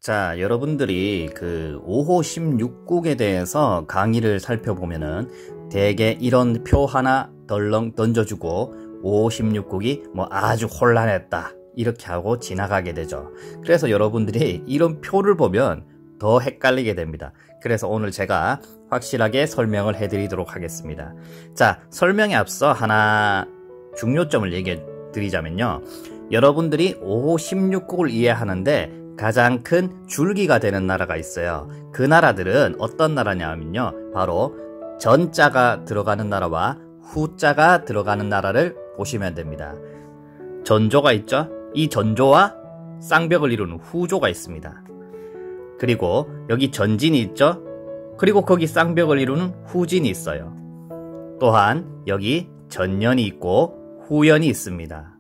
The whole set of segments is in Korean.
자, 여러분들이 그 5호 16국에 대해서 강의를 살펴보면은 대개 이런 표 하나 덜렁 던져주고 5호 16국이 뭐 아주 혼란했다 이렇게 하고 지나가게 되죠. 그래서 여러분들이 이런 표를 보면 더 헷갈리게 됩니다. 그래서 오늘 제가 확실하게 설명을 해드리도록 하겠습니다. 자, 설명에 앞서 하나 중요점을 얘기해 드리자면요. 여러분들이 5호 16국을 이해하는데 가장 큰 줄기가 되는 나라가 있어요. 그 나라들은 어떤 나라냐면요, 바로 전자가 들어가는 나라와 후자가 들어가는 나라를 보시면 됩니다. 전조가 있죠? 이 전조와 쌍벽을 이루는 후조가 있습니다. 그리고 여기 전진이 있죠? 그리고 거기 쌍벽을 이루는 후진이 있어요. 또한 여기 전연이 있고 후연이 있습니다.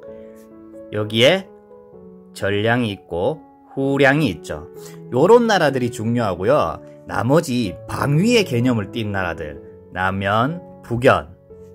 여기에 전량이 있고 후량이 있죠. 요런 나라들이 중요하고요. 나머지 방위의 개념을 띈 나라들, 남연, 북연,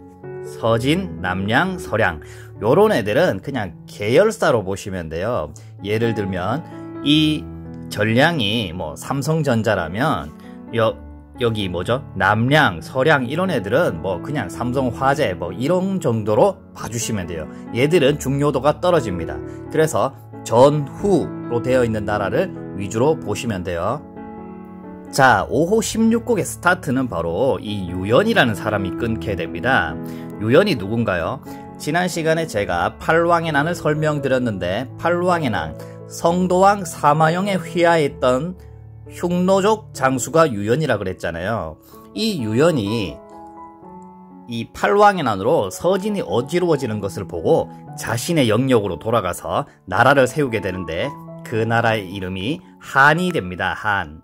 서진, 남량, 서량, 요런 애들은 그냥 계열사로 보시면 돼요. 예를 들면 이 전량이 뭐 삼성전자라면 여기 뭐죠? 남량, 서량 이런 애들은 뭐 그냥 삼성화재 뭐 이런 정도로 봐주시면 돼요. 얘들은 중요도가 떨어집니다. 그래서 전후로 되어 있는 나라를 위주로 보시면 돼요. 자, 5호 16국의 스타트는 바로 이 유연이라는 사람이 끊게 됩니다. 유연이 누군가요? 지난 시간에 제가 팔왕의 난을 설명드렸는데, 팔왕의 난, 성도왕 사마영에 휘하했던 흉노족 장수가 유연이라 그랬잖아요. 이 유연이 이 팔왕의 난으로 서진이 어지러워지는 것을 보고 자신의 영역으로 돌아가서 나라를 세우게 되는데, 그 나라의 이름이 한이 됩니다. 한.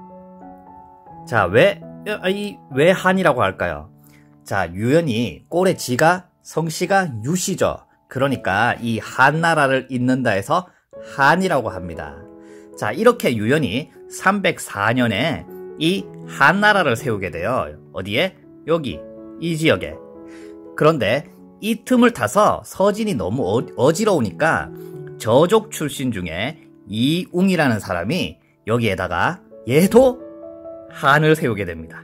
자, 왜 한이라고 할까요? 자, 유연이 꼴의 지가 성씨가 유씨죠. 그러니까 이 한나라를 잇는다 해서 한이라고 합니다. 자, 이렇게 유연이 304년에 이 한나라를 세우게 돼요. 어디에? 여기 이 지역에. 그런데 이 틈을 타서 서진이 너무 어지러우니까 저족 출신 중에 이웅이라는 사람이 여기에다가 얘도 한을 세우게 됩니다.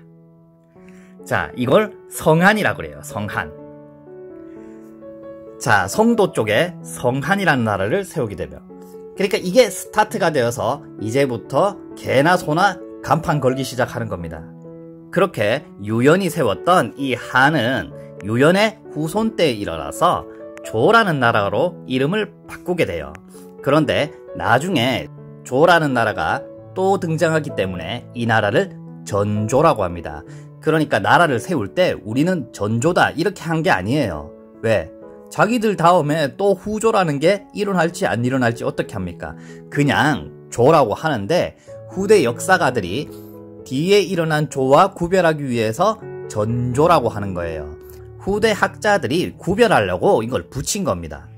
자, 이걸 성한이라 그래요. 성한. 자, 성도 쪽에 성한이라는 나라를 세우게 되며, 그러니까 이게 스타트가 되어서 이제부터 개나 소나 간판 걸기 시작하는 겁니다. 그렇게 유연이 세웠던 이 한은 유연의 후손 때에 일어나서 조라는 나라로 이름을 바꾸게 돼요. 그런데 나중에 조라는 나라가 또 등장하기 때문에 이 나라를 전조라고 합니다. 그러니까 나라를 세울 때 우리는 전조다 이렇게 한 게 아니에요. 왜? 자기들 다음에 또 후조라는 게 일어날지 안 일어날지 어떻게 합니까? 그냥 조라고 하는데 후대 역사가들이 뒤에 일어난 조와 구별하기 위해서 전조라고 하는 거예요. 후대 학자들이 구별하려고 이걸 붙인 겁니다.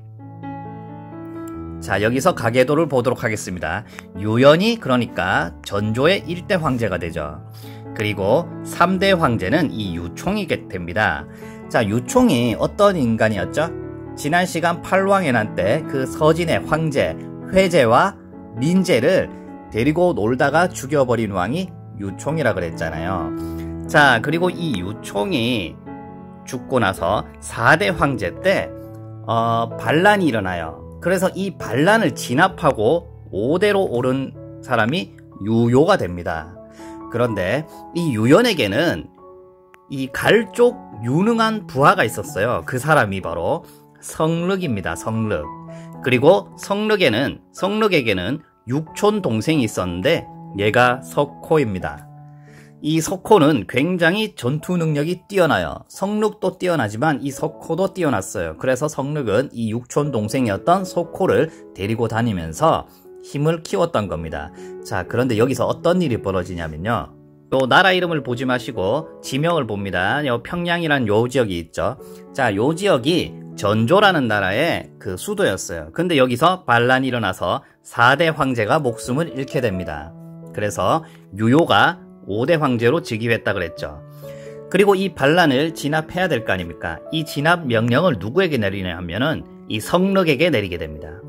자, 여기서 가계도를 보도록 하겠습니다. 유연이 그러니까 전조의 1대 황제가 되죠. 그리고 3대 황제는 이 유총이 됩니다. 자, 유총이 어떤 인간이었죠? 지난 시간 팔왕의 난 때 그 서진의 황제 회제와 민제를 데리고 놀다가 죽여버린 왕이 유총이라 그랬잖아요. 자, 그리고 이 유총이 죽고 나서 4대 황제 때 반란이 일어나요. 그래서 이 반란을 진압하고 5대로 오른 사람이 유요가 됩니다. 그런데 이 유연에게는 이 갈쪽 유능한 부하가 있었어요. 그 사람이 바로 성륵입니다. 성륵. 그리고 성륵에게는 육촌 동생이 있었는데 얘가 석호입니다. 이 석호는 굉장히 전투 능력이 뛰어나요. 성륵도 뛰어나지만 이 석호도 뛰어났어요. 그래서 성륵은 이 육촌 동생이었던 석호를 데리고 다니면서 힘을 키웠던 겁니다. 자, 그런데 여기서 어떤 일이 벌어지냐면요. 또 나라 이름을 보지 마시고 지명을 봅니다. 평양이란 요 지역이 있죠. 자, 요 지역이 전조라는 나라의 그 수도였어요. 근데 여기서 반란이 일어나서 4대 황제가 목숨을 잃게 됩니다. 그래서 유요가 5대 황제로 즉위했다 그랬죠. 그리고 이 반란을 진압해야 될 거 아닙니까? 이 진압 명령을 누구에게 내리냐 하면은 이 성륵에게 내리게 됩니다.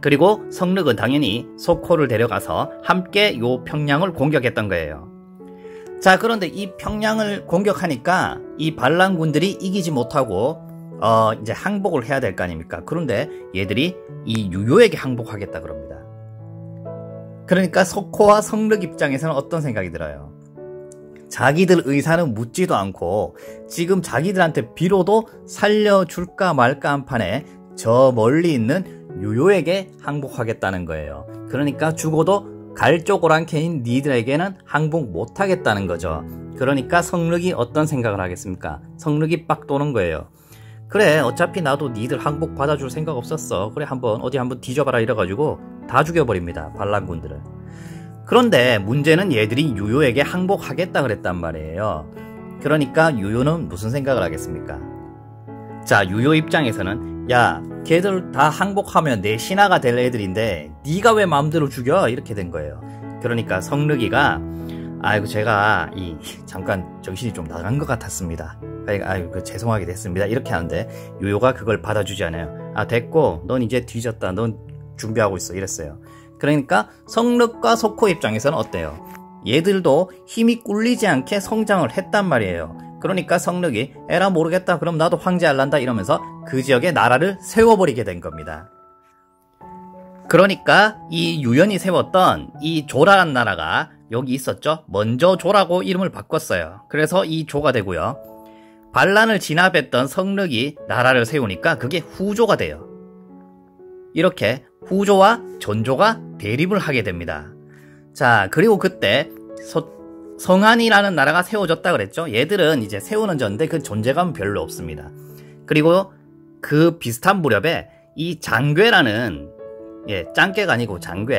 그리고 성륵은 당연히 석호를 데려가서 함께 요 평양을 공격했던 거예요. 자, 그런데 이 평양을 공격하니까 이 반란군들이 이기지 못하고 이제 항복을 해야 될 거 아닙니까? 그런데 얘들이 이 유효에게 항복하겠다 그럽니다. 그러니까 석호와 성륵 입장에서는 어떤 생각이 들어요? 자기들 의사는 묻지도 않고 지금 자기들한테 비로도 살려줄까 말까 한 판에 저 멀리 있는 유효에게 항복하겠다는 거예요. 그러니까 죽어도 갈조고랑캐인 니들에게는 항복 못하겠다는 거죠. 그러니까 성륵이 어떤 생각을 하겠습니까? 성륵이 빡 도는 거예요. 그래, 어차피 나도 니들 항복 받아줄 생각 없었어. 그래, 어디 한번 뒤져봐라 이래가지고 다 죽여버립니다. 반란군들을. 그런데 문제는 얘들이 유효에게 항복하겠다 그랬단 말이에요. 그러니까 유효는 무슨 생각을 하겠습니까? 자, 유효 입장에서는 야, 걔들 다 항복하면 내 신하가 될 애들인데 네가 왜 마음대로 죽여? 이렇게 된 거예요. 그러니까 성륵이가 아이고 제가 잠깐 정신이 좀 나간 것 같았습니다. 아이고 죄송하게 됐습니다. 이렇게 하는데 유효가 그걸 받아주지 않아요. 아, 됐고 넌 이제 뒤졌다. 넌 준비하고 있어. 이랬어요. 그러니까 성륵과 석호 입장에서는 어때요? 얘들도 힘이 꿀리지 않게 성장을 했단 말이에요. 그러니까 성륵이 에라 모르겠다. 그럼 나도 황제 할란다 이러면서 그 지역에 나라를 세워버리게 된 겁니다. 그러니까 이 유연이 세웠던 이 조라란 나라가 여기 있었죠. 먼저 조라고 이름을 바꿨어요. 그래서 이 조가 되고요. 반란을 진압했던 성륵이 나라를 세우니까 그게 후조가 돼요. 이렇게 후조와 전조가 대립을 하게 됩니다. 자, 그리고 그때 성안이라는 나라가 세워졌다 그랬죠. 얘들은 이제 세우는 전인데 그 존재감은 별로 없습니다. 그리고 그 비슷한 무렵에 이 장괴라는 짱깨가 아니고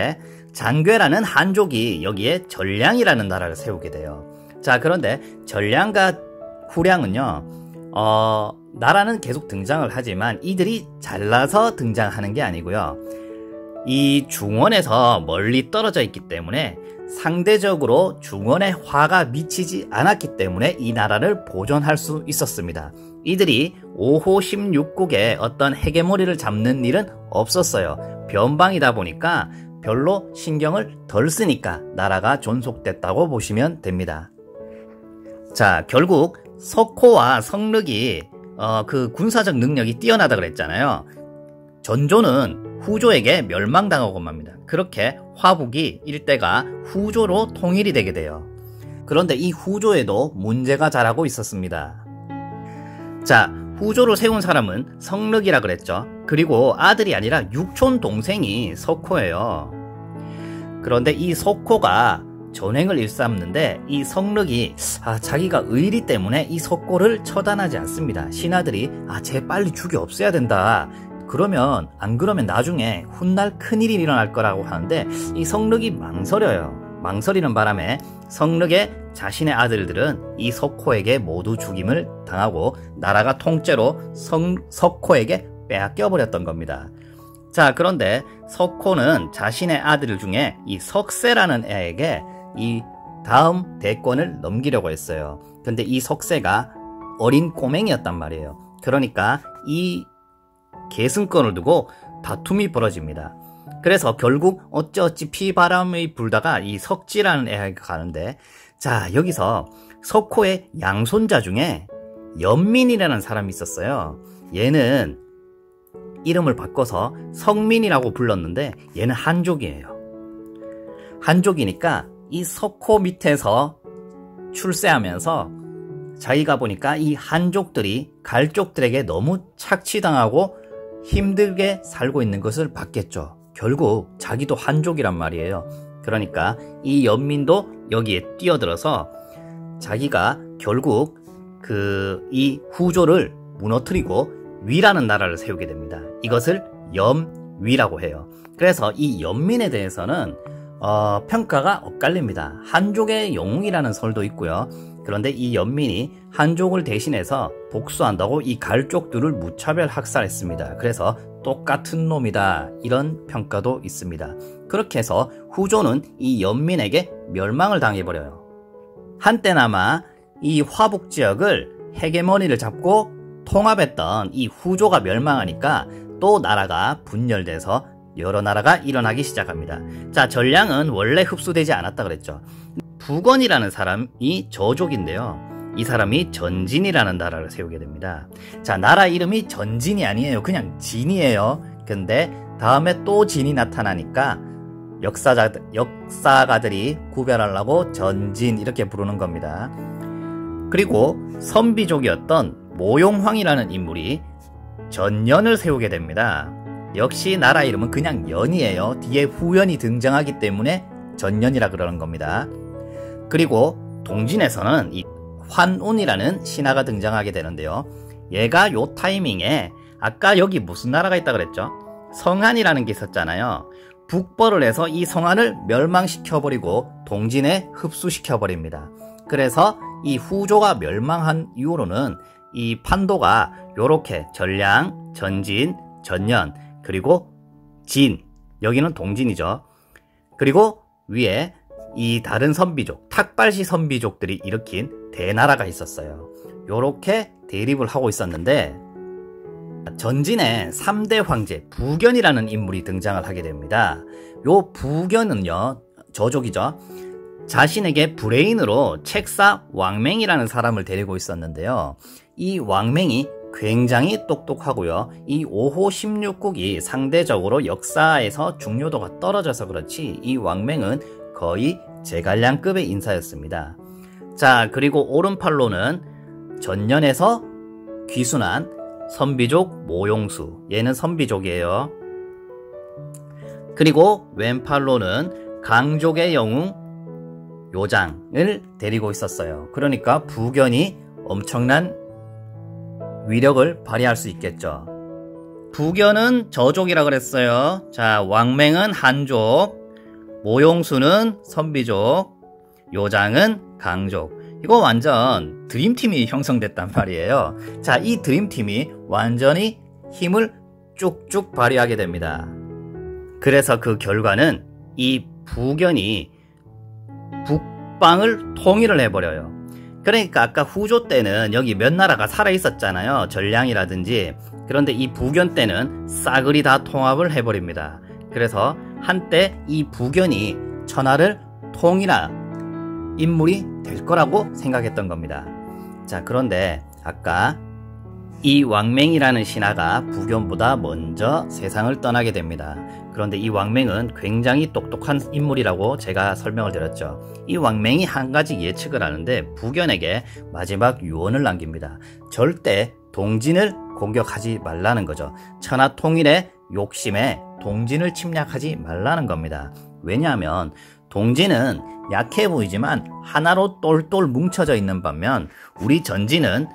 장괴라는 한족이 여기에 전량이라는 나라를 세우게 돼요. 자, 그런데 전량과 후량은요 나라는 계속 등장을 하지만 이들이 잘나서 등장하는 게 아니고요, 이 중원에서 멀리 떨어져 있기 때문에 상대적으로 중원에 화가 미치지 않았기 때문에 이 나라를 보존할 수 있었습니다. 이들이 5호 16국에 어떤 헤게모니를 잡는 일은 없었어요. 변방이다 보니까 별로 신경을 덜 쓰니까 나라가 존속됐다고 보시면 됩니다. 자, 결국 석호와 성륵이 그 군사적 능력이 뛰어나다 그랬잖아요. 전조는 후조에게 멸망당하고 맙니다. 그렇게 화북이 일대가 후조로 통일이 되게 돼요. 그런데 이 후조에도 문제가 자라고 있었습니다. 자, 후조를 세운 사람은 성륵이라 그랬죠. 그리고 아들이 아니라 육촌 동생이 석호예요. 그런데 이 석호가 전횡을 일삼는데 이 성륵이 자기가 의리 때문에 이 석호를 처단하지 않습니다. 신하들이 쟤 빨리 죽여 없애야 된다. 안 그러면 나중에 훗날 큰일이 일어날 거라고 하는데 이 성륵이 망설여요. 망설이는 바람에 성륵의 자신의 아들들은 이 석호에게 모두 죽임을 당하고 나라가 통째로 석호에게 빼앗겨 버렸던 겁니다. 자, 그런데 석호는 자신의 아들 중에 이 석세라는 애에게 이 다음 대권을 넘기려고 했어요. 근데 이 석세가 어린 꼬맹이였단 말이에요. 그러니까 이 계승권을 두고 다툼이 벌어집니다. 그래서 결국 어찌어찌 피바람이 불다가 이 석지라는 애가 가는데, 자, 여기서 석호의 양손자 중에 연민이라는 사람이 있었어요. 얘는 이름을 바꿔서 성민이라고 불렀는데 얘는 한족이에요. 한족이니까 이 석호 밑에서 출세하면서 자기가 보니까 이 한족들이 갈족들에게 너무 착취당하고 힘들게 살고 있는 것을 봤겠죠. 결국 자기도 한족이란 말이에요. 그러니까 이 연민도 여기에 뛰어들어서 자기가 결국 이 후조를 무너뜨리고 위라는 나라를 세우게 됩니다. 이것을 염위라고 해요. 그래서 이 연민에 대해서는 평가가 엇갈립니다. 한족의 영웅이라는 설도 있고요. 그런데 이 연민이 한족을 대신해서 복수한다고 이 갈족들을 무차별 학살했습니다. 그래서 똑같은 놈이다, 이런 평가도 있습니다. 그렇게 해서 후조는 이 연민에게 멸망을 당해버려요. 한때나마 이 화북 지역을 헤게모니를 잡고 통합했던 이 후조가 멸망하니까 또 나라가 분열돼서 여러 나라가 일어나기 시작합니다. 자, 전량은 원래 흡수되지 않았다 그랬죠. 부건이라는 사람이 저족인데요. 이 사람이 전진이라는 나라를 세우게 됩니다. 자, 나라 이름이 전진이 아니에요. 그냥 진이에요. 근데 다음에 또 진이 나타나니까 역사가들이 구별하려고 전진 이렇게 부르는 겁니다. 그리고 선비족이었던 모용황이라는 인물이 전연을 세우게 됩니다. 역시 나라 이름은 그냥 연이에요. 뒤에 후연이 등장하기 때문에 전연이라 그러는 겁니다. 그리고 동진에서는 이 환운이라는 신하가 등장하게 되는데요. 얘가 요 타이밍에 아까 여기 무슨 나라가 있다 그랬죠? 성한이라는 게 있었잖아요. 북벌을 해서 이 성한을 멸망시켜버리고 동진에 흡수시켜버립니다. 그래서 이 후조가 멸망한 이후로는 이 판도가 요렇게 전량, 전진, 전연, 그리고 진, 여기는 동진이죠. 그리고 위에 이 다른 선비족, 탁발시 선비족들이 일으킨 대나라가 있었어요. 요렇게 대립을 하고 있었는데 전진에 3대 황제 부견이라는 인물이 등장을 하게 됩니다. 요 부견은요, 저족이죠. 자신에게 브레인으로 책사 왕맹이라는 사람을 데리고 있었는데요. 이 왕맹이 굉장히 똑똑하고요. 이 5호 16국이 상대적으로 역사에서 중요도가 떨어져서 그렇지 이 왕맹은 거의 제갈량급의 인사였습니다. 자, 그리고 오른팔로는 전년에서 귀순한 선비족 모용수, 얘는 선비족이에요. 그리고 왼팔로는 강족의 영웅 요장을 데리고 있었어요. 그러니까 부견이 엄청난 위력을 발휘할 수 있겠죠. 부견은 저족이라 그랬어요. 자, 왕맹은 한족, 모용수는 선비족, 요장은 강족. 이거 완전 드림팀이 형성됐단 말이에요. 자, 이 드림팀이 완전히 힘을 쭉쭉 발휘하게 됩니다. 그래서 그 결과는 이 부견이 북방을 통일을 해버려요. 그러니까 아까 후조 때는 여기 몇 나라가 살아있었잖아요. 전량이라든지. 그런데 이 부견 때는 싸그리 다 통합을 해버립니다. 그래서 한때 이 부견이 천하를 통일한 인물이 될 거라고 생각했던 겁니다. 자, 그런데 아까 이 왕맹이라는 신하가 부견보다 먼저 세상을 떠나게 됩니다. 그런데 이 왕맹은 굉장히 똑똑한 인물이라고 제가 설명을 드렸죠. 이 왕맹이 한 가지 예측을 하는데 부견에게 마지막 유언을 남깁니다. 절대 동진을 공격하지 말라는 거죠. 천하 통일의 욕심에 동진을 침략하지 말라는 겁니다. 왜냐하면 동진은 약해 보이지만 하나로 똘똘 뭉쳐져 있는 반면 우리 전진은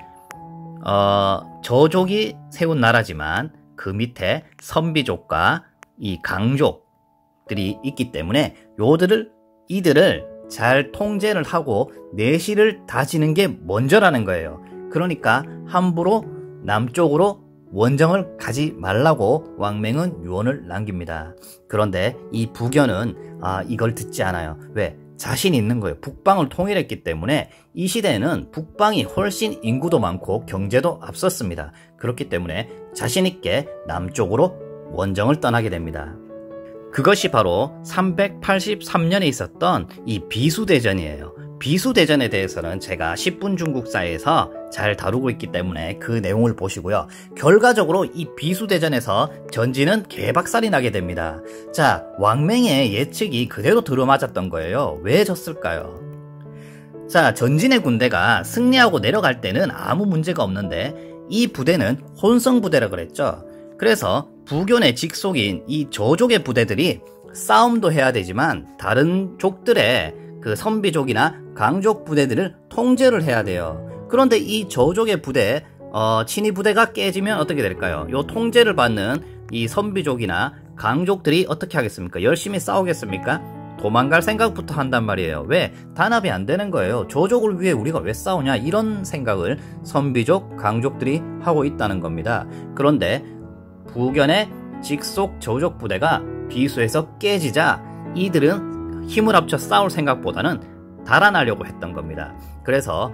저족이 세운 나라지만 그 밑에 선비족과 이 강족들이 있기 때문에 이들을 잘 통제를 하고 내실을 다지는 게 먼저라는 거예요. 그러니까 함부로 남쪽으로 원정을 가지 말라고 왕맹은 유언을 남깁니다. 그런데 이 부견은 이걸 듣지 않아요. 왜? 자신 있는 거예요. 북방을 통일했기 때문에 이 시대에는 북방이 훨씬 인구도 많고 경제도 앞섰습니다. 그렇기 때문에 자신 있게 남쪽으로 원정을 떠나게 됩니다. 그것이 바로 383년에 있었던 이 비수대전이에요. 비수대전에 대해서는 제가 10분 중국사에서 잘 다루고 있기 때문에 그 내용을 보시고요. 결과적으로 이 비수대전에서 전진은 개박살이 나게 됩니다. 자, 왕맹의 예측이 그대로 들어맞았던 거예요. 왜 졌을까요? 자, 전진의 군대가 승리하고 내려갈 때는 아무 문제가 없는데 이 부대는 혼성부대라 그랬죠. 그래서 부견의 직속인 이 저족의 부대들이 싸움도 해야 되지만 다른 족들의 그 선비족이나 강족 부대들을 통제를 해야 돼요. 그런데 이 저족의 부대, 친위 부대가 깨지면 어떻게 될까요? 요 통제를 받는 이 선비족이나 강족들이 어떻게 하겠습니까? 열심히 싸우겠습니까? 도망갈 생각부터 한단 말이에요. 왜? 단합이 안 되는 거예요. 저족을 위해 우리가 왜 싸우냐? 이런 생각을 선비족, 강족들이 하고 있다는 겁니다. 그런데 부견의 직속 저족 부대가 비수에서 깨지자 이들은 힘을 합쳐 싸울 생각보다는 달아나려고 했던 겁니다. 그래서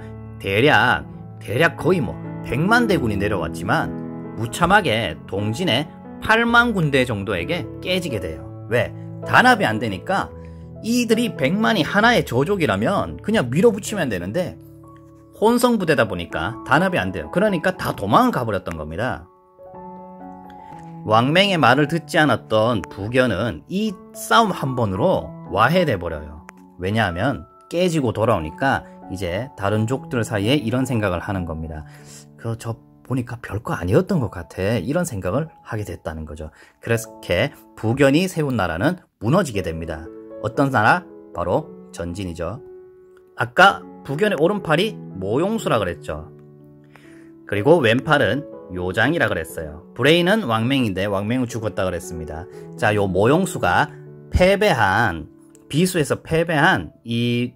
대략 거의 100만 대군이 내려왔지만 무참하게 동진에 8만 군대 정도에게 깨지게 돼요. 왜? 단합이 안 되니까 이들이 100만이 하나의 조족이라면 그냥 밀어붙이면 되는데 혼성부대다 보니까 단합이 안 돼요. 그러니까 다 도망을 가버렸던 겁니다. 왕맹의 말을 듣지 않았던 부견은 이 싸움 한 번으로 와해돼 버려요. 왜냐하면 깨지고 돌아오니까 이제 다른 족들 사이에 이런 생각을 하는 겁니다. 저 보니까 별거 아니었던 것 같아. 이런 생각을 하게 됐다는 거죠. 그렇게 부견이 세운 나라는 무너지게 됩니다. 어떤 나라? 바로 전진이죠. 아까 부견의 오른팔이 모용수라 그랬죠. 그리고 왼팔은 요장이라 그랬어요. 브레인은 왕맹인데 왕맹은 죽었다 그랬습니다. 자, 요 모용수가 비수에서 패배한 이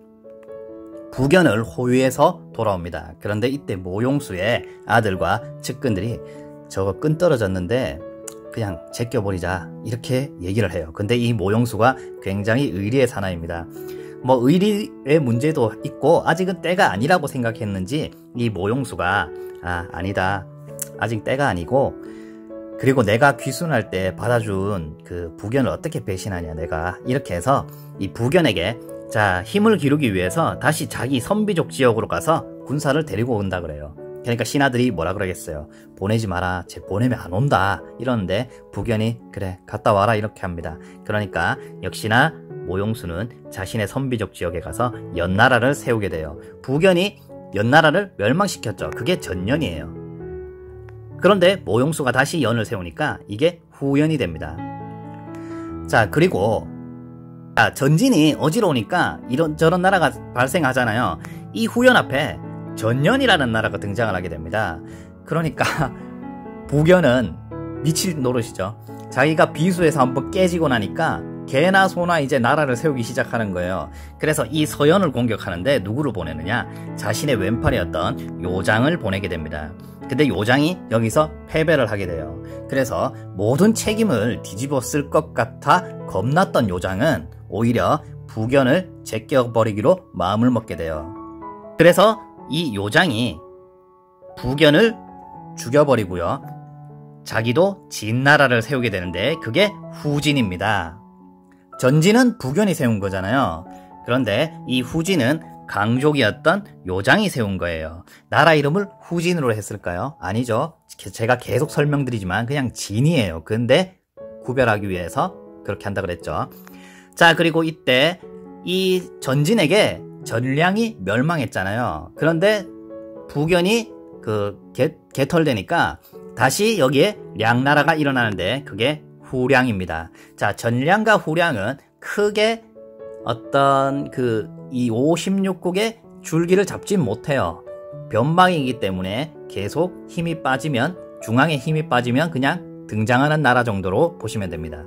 부견을 호위해서 돌아옵니다. 그런데 이때 모용수의 아들과 측근들이 저거 끈 떨어졌는데 그냥 제껴버리자 이렇게 얘기를 해요. 근데 이 모용수가 굉장히 의리의 사나이입니다. 뭐 의리의 문제도 있고 아직은 때가 아니라고 생각했는지 이 모용수가 아니다, 아직 때가 아니고, 그리고 내가 귀순할 때 받아준 그 부견을 어떻게 배신하냐 내가, 이렇게 해서 이 부견에게 자 힘을 기르기 위해서 다시 자기 선비족 지역으로 가서 군사를 데리고 온다 그래요. 그러니까 신하들이 뭐라 그러겠어요. 보내지 마라, 쟤 보내면 안 온다 이러는데 부견이 그래 갔다 와라 이렇게 합니다. 그러니까 역시나 모용수는 자신의 선비족 지역에 가서 연나라를 세우게 돼요. 부견이 연나라를 멸망시켰죠. 그게 전연이에요. 그런데 모용수가 다시 연을 세우니까 이게 후연이 됩니다. 자, 그리고 전진이 어지러우니까 이런저런 나라가 발생하잖아요. 이 후연 앞에 전연이라는 나라가 등장을 하게 됩니다. 그러니까 부견은 미칠 노릇이죠. 자기가 비수에서 한번 깨지고 나니까 개나 소나 이제 나라를 세우기 시작하는 거예요. 그래서 이 서연을 공격하는데 누구를 보내느냐? 자신의 왼팔이었던 요장을 보내게 됩니다. 근데 요장이 여기서 패배를 하게 돼요. 그래서 모든 책임을 뒤집어 쓸 것 같아 겁났던 요장은 오히려 부견을 제껴버리기로 마음을 먹게 돼요. 그래서 이 요장이 부견을 죽여버리고요. 자기도 진나라를 세우게 되는데 그게 후진입니다. 전진은 부견이 세운 거잖아요. 그런데 이 후진은 강족이었던 요장이 세운 거예요. 나라 이름을 후진으로 했을까요? 아니죠. 제가 계속 설명드리지만 그냥 진이에요. 근데 구별하기 위해서 그렇게 한다 그랬죠. 자, 그리고 이때 이 전진에게 전량이 멸망했잖아요. 그런데 부견이 개털되니까 다시 여기에 량나라가 일어나는데 그게 후량입니다. 자, 전량과 후량은 크게 어떤 이 56국의 줄기를 잡지 못해요. 변방이기 때문에 계속 힘이 빠지면, 중앙에 힘이 빠지면 그냥 등장하는 나라 정도로 보시면 됩니다.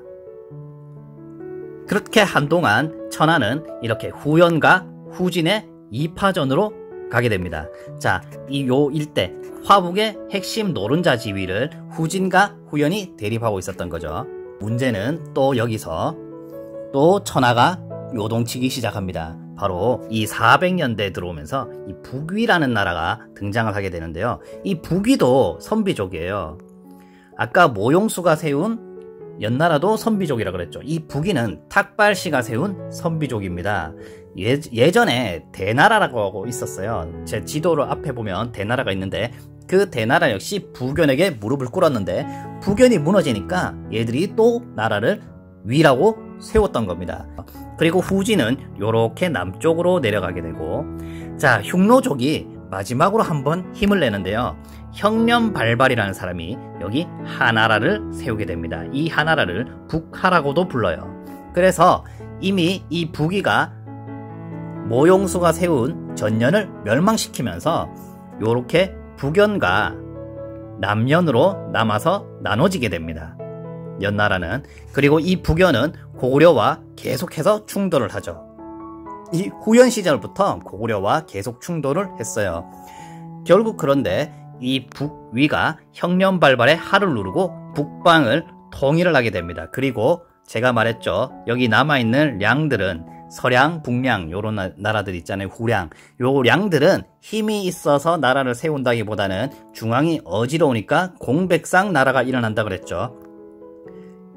그렇게 한동안 천하는 이렇게 후연과 후진의 2파전으로 가게 됩니다. 자, 요 일대 화북의 핵심 노른자 지위를 후진과 후연이 대립하고 있었던 거죠. 문제는 또 여기서 또 천하가 요동치기 시작합니다. 바로 이 400년대에 들어오면서 이 북위라는 나라가 등장을 하게 되는데요. 이 북위도 선비족이에요. 아까 모용수가 세운 연나라도 선비족이라 그랬죠. 이 북위는 탁발씨가 세운 선비족입니다. 예전에 대나라라고 하고 있었어요. 제 지도를 앞에 보면 대나라가 있는데 그 대나라 역시 부견에게 무릎을 꿇었는데 부견이 무너지니까 얘들이 또 나라를 위라고 세웠던 겁니다. 그리고 후진은 요렇게 남쪽으로 내려가게 되고, 자, 흉노족이 마지막으로 한번 힘을 내는데요. 형념발발이라는 사람이 여기 하나라를 세우게 됩니다. 이 하나라를 북하라고도 불러요. 그래서 이미 이 북위가 모용수가 세운 전연을 멸망시키면서 요렇게 북연과 남연으로 남아서 나눠지게 됩니다. 연나라는. 그리고 이 북연은 고구려와 계속해서 충돌을 하죠. 이 후연 시절부터 고구려와 계속 충돌을 했어요. 결국 그런데 이 북위가 형념발발의 하를 누르고 북방을 통일을 하게 됩니다. 그리고 제가 말했죠. 여기 남아있는 량들은 서량, 북량 요런 나라들 있잖아요. 후량. 요 량들은 힘이 있어서 나라를 세운다기보다는 중앙이 어지러우니까 공백상 나라가 일어난다 그랬죠.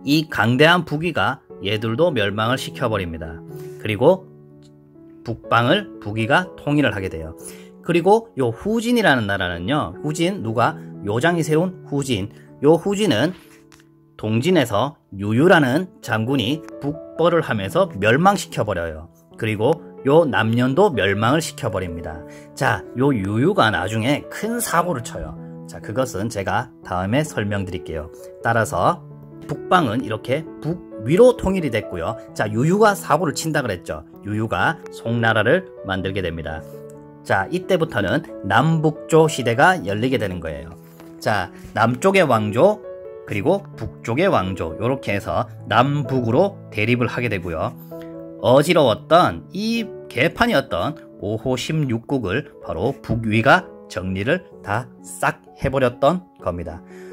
이 강대한 북위가 얘들도 멸망을 시켜버립니다. 그리고 북위가 통일을 하게 돼요. 그리고 요 후진이라는 나라는요, 후진 누가 요장이 세운 후진, 요 후진은 동진에서 유유라는 장군이 북벌을 하면서 멸망시켜버려요. 그리고 요 남년도 멸망을 시켜버립니다. 자, 요 유유가 나중에 큰 사고를 쳐요. 자, 그것은 제가 다음에 설명드릴게요. 따라서 북방은 이렇게 북위로 통일이 됐고요. 자, 유유가 사고를 친다 그랬죠. 유유가 송나라를 만들게 됩니다. 자, 이때부터는 남북조 시대가 열리게 되는 거예요. 자, 남쪽의 왕조 그리고 북쪽의 왕조, 이렇게 해서 남북으로 대립을 하게 되고요. 어지러웠던 이 개판이었던 5호 16국을 바로 북위가 정리를 다 싹 해버렸던 겁니다.